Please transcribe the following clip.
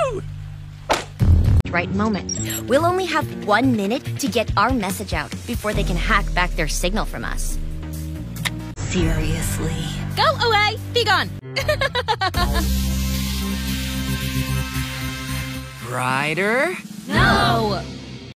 Right moment. We'll only have 1 minute to get our message out before they can hack back their signal from us. Seriously. Go away! Be gone! Ryder? No!